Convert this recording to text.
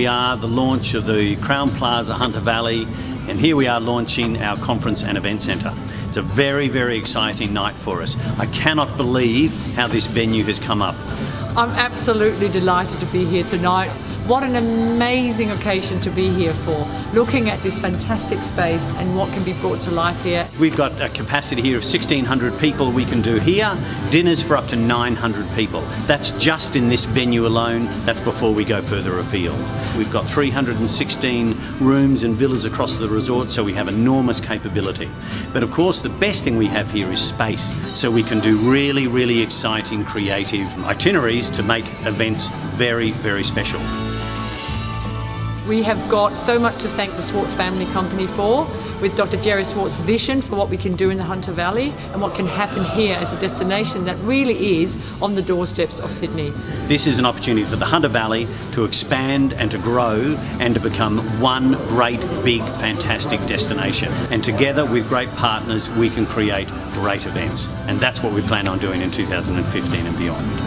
we are, the launch of the Crowne Plaza, Hunter Valley, and here we are launching our conference and event centre. It's a very, very exciting night for us. I cannot believe how this venue has come up. I'm absolutely delighted to be here tonight. What an amazing occasion to be here for, looking at this fantastic space and what can be brought to life here. We've got a capacity here of 1,600 people we can do here, dinners for up to 900 people. That's just in this venue alone, that's before we go further afield. We've got 316 rooms and villas across the resort, so we have enormous capability. But of course the best thing we have here is space, so we can do really, really exciting, creative itineraries to make events very, very special. We have got so much to thank the Swartz Family Company for, with Dr. Jerry Swartz's vision for what we can do in the Hunter Valley and what can happen here as a destination that really is on the doorsteps of Sydney. This is an opportunity for the Hunter Valley to expand and to grow and to become one great, big, fantastic destination. And together with great partners, we can create great events. And that's what we plan on doing in 2015 and beyond.